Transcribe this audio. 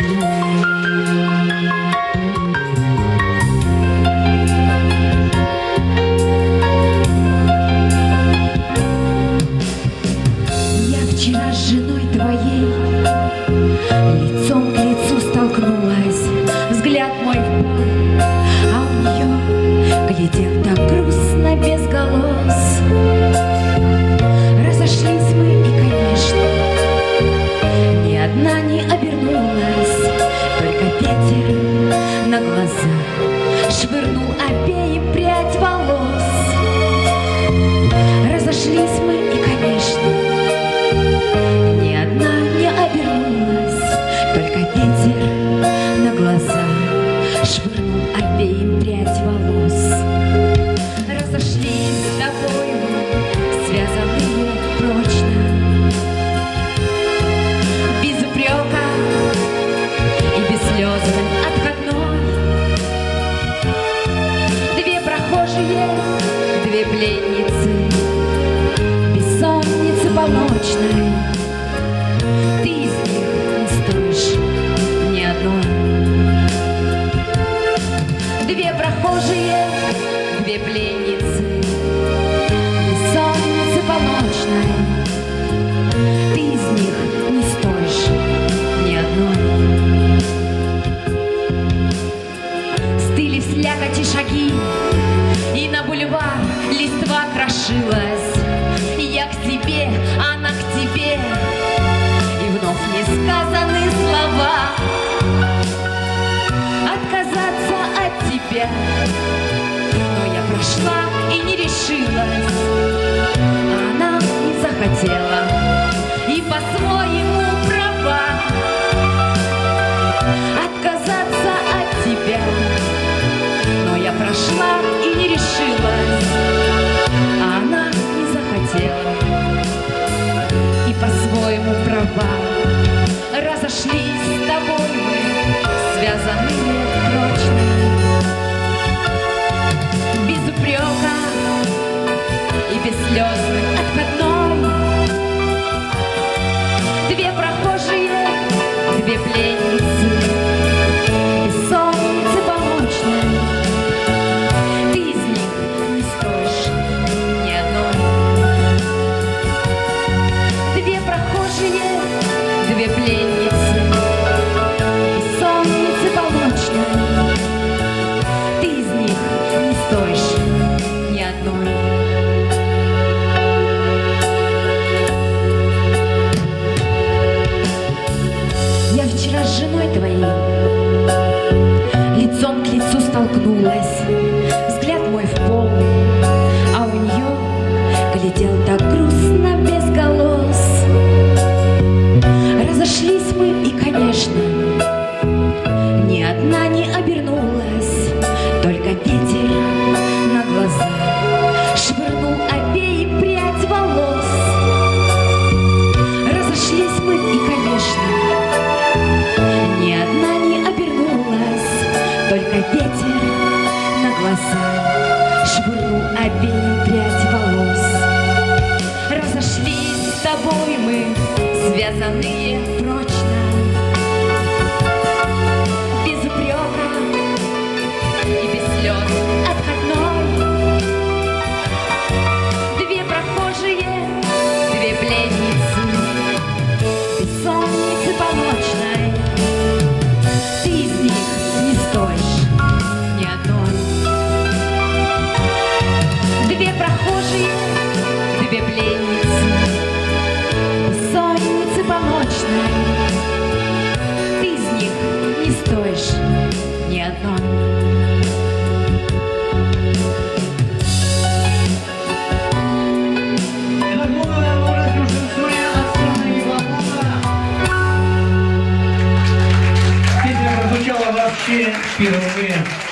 Вчера с женой твоей лицом к лицу столкнулась, взгляд мой в пол, а у нее глядел так грустно, без голос. Разошлись мы, и, конечно, ни одна не обернулась, только ветер на глаза швырнул обеим прядь волос. Разошлись мы, и, конечно, ни одна не обернулась, только ветер на глаза швырнул обеим прядь волос. Разошлись с тобой мы, связанные прочно, без упрека и без слезы отходной. Две прохожие, две пленницы, бессонницы полночной. Ты из них не стоишь ни одной. Две прохожие, две пленницы, бессонницы полночной. Ты из них не стоишь ни одной. Стыли в слякоти шаги, и на бульвар листва крошилась. Я к тебе, она к тебе, и вновь несказаны слова. Отказаться от тебя, но я прошла и не решилась. Она не захотела и по-своему права. Отказаться от тебя, но я прошла и не решилась. Она не захотела и по-своему права. Разошлись с тобой мы, связанные прочно, без упрека и без слезы отходной. Две прохожие, две пленницы, бессонницы полночной. Ты из них не стоишь ни одной. Две прохожие, две пленницы, бессонницы полночной. Ты из них не стоишь ни одной. Я вчера с женой твоей лицом к лицу столкнулась, взгляд мой в пол, а у нее глядел так грустно, без голос. Разошлись мы, и, конечно, ни одна не обернулась, только ветер на глаза швырнул обеим прядь волос. Разошлись мы, и, конечно, ни одна не обернулась, только ветер на глаза швырнул обеим прядь волос. Разошлись с тобой мы, связанные прочно, без упрека и без слез отходной. Две прохожие, две пленницы, бессонницы полночной. Ты из них не стоишь ни одной. Две прохожие, две пленницы, бессонницы полночной. Ты из них не стоишь ни одной. Песня прозвучала вообще впервые.